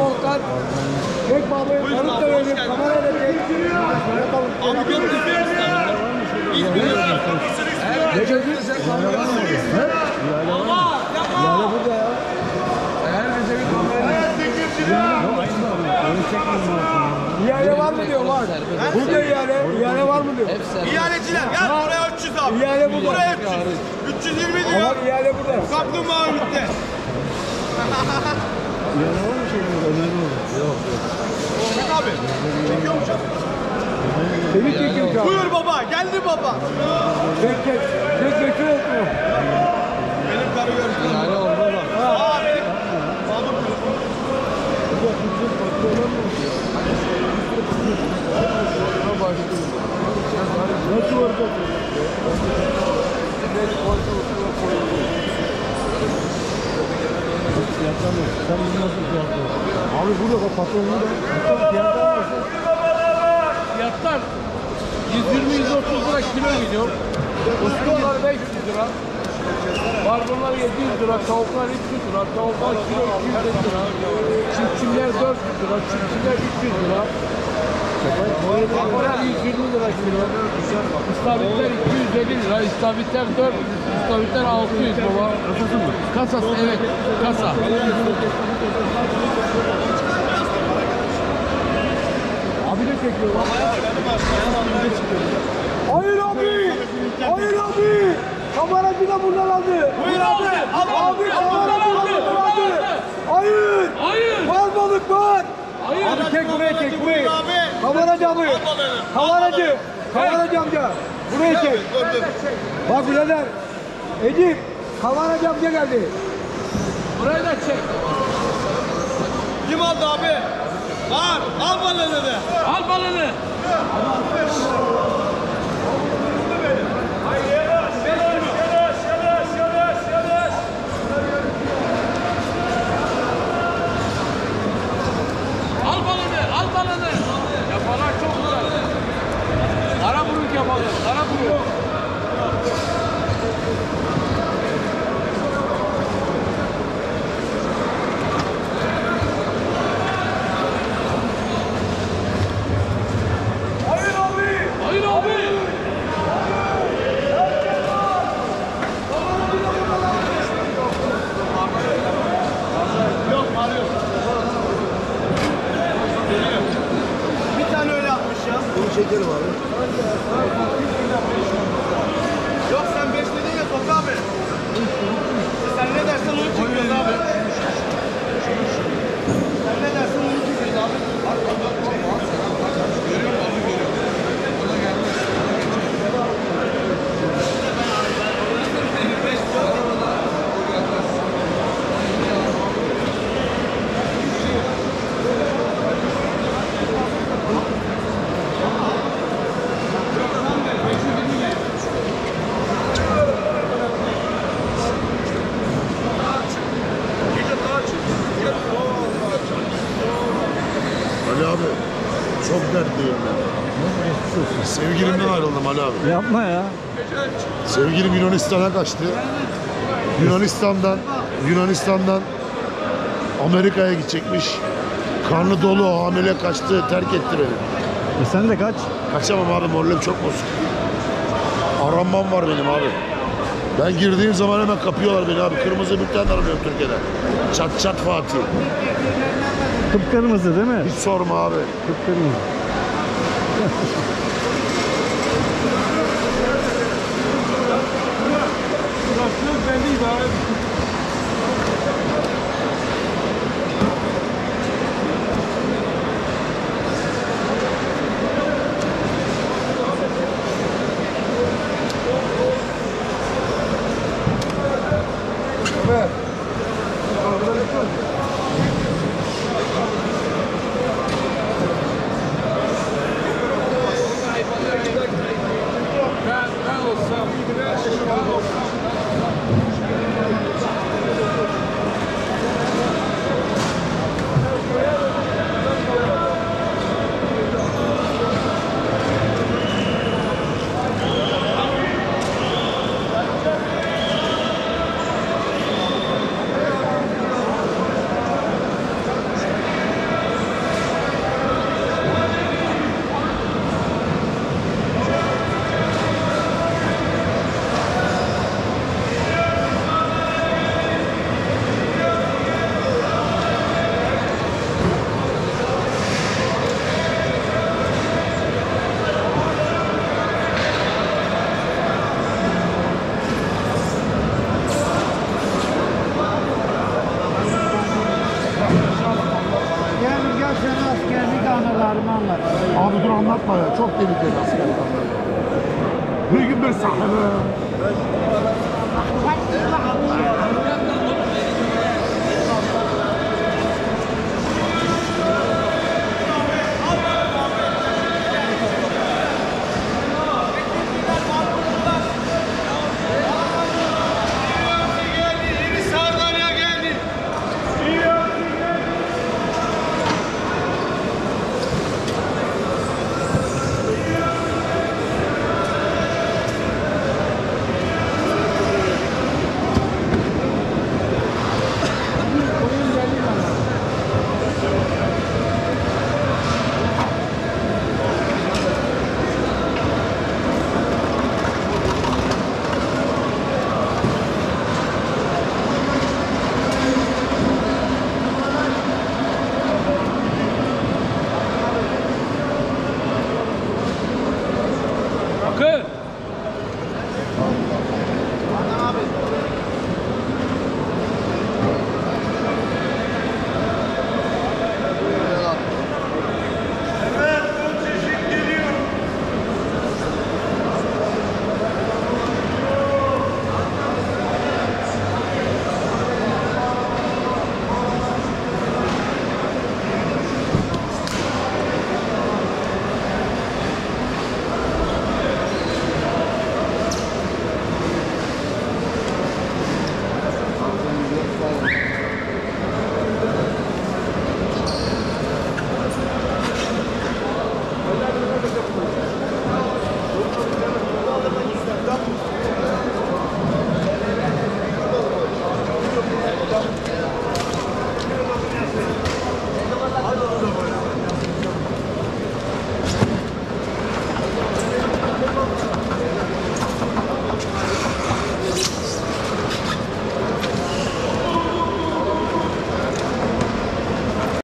Volkan. Çek babayı. Balık da verin. Kamerayla çek. Abi götürüyoruz da. İzmir'e. Ne gözünü sen kamerayla mı? Ama Yani burada ya. Eğer bize bir kamerayla. İhale var mı diyor var. Burada ihale var mı diyor. İhaleciler gel buraya 300 abi. İhale burada. Buraya 300. 320 diyor. Ama ihale burada. Kaplumbağa ümitte. İhale var mı şeyin burada? Önemli olur. Yok. Çek abi. Çekiyormuş abi. Seni çekiyor şu an. Buyur baba. Geldi baba. Çek. Götür etmiyor. Benim karı görüşüm. İhale olmaz bak. Aa benim. Balık. Nasıl olacak? Abi burada bak patronlu da. Fiyatlar 120-130 lira kilo gidiyor. Uskumlar 500 lira. Barbunlar 700 lira, tavuklar 300 lira, tavuklar kilo 250 lira. Çiftçiler 400 lira, çiftçiler 300 lira. Balıklar 120 lira kilo. İstavritler 250 lira, istavritler 400, istavritler 600 baba. Kasası mı? Kasası evet, kasa. Abi de çekiyor lan. Hayır abi. Hayır abi. Kameracı da buradan aldı. Buyur abi. Abi kameracı da buradan aldı. Hayır. Hayır. Var balık var. Hayır. Abi çek buraya çek burayı. Abi. Kameracı abi. Kameracı. Kameracı amca. Buraya çek. Gördüm. Bak birader. Edip. Kameracı amca geldi. Burayı da çek. Kim aldı abi? Var. Al balığını de. Al balını. Al balını, al balını. Yapalar çok güzel. Kara buruk yapalım, kara buruk. Hayır abi. Yok var yok. Bir tane öyle atmış ya. Bunun şekeri var. Yok sen 5 dedin ya Tok abi. Sen ne dersen onu çekiyoruz abi. Sen ne dersen onu çekiyoruz abi. Ali abi çok dertliyim ben. Sevgilimden ayrıldım Ali abi. Yapma ya. Sevgilim Yunanistan'a kaçtı. Yunanistan'dan Amerika'ya gidecekmiş. Karnı dolu, hamile kaçtı, terk etti beni. Sen de kaç. Kaçamam abi, moralim çok bozuk. Aranmam var benim abi. Ben girdiğim zaman hemen kapıyorlar beni abi. Kırmızı bülten aranıyorum Türkiye'de. Çat çat Fatih. Kıpkırmızı değil mi? Hiç sorma abi. Kıpkırmızı. yapma ya. Çok tehlikeli askerlik. Bir gün bir sahibi. Bakın.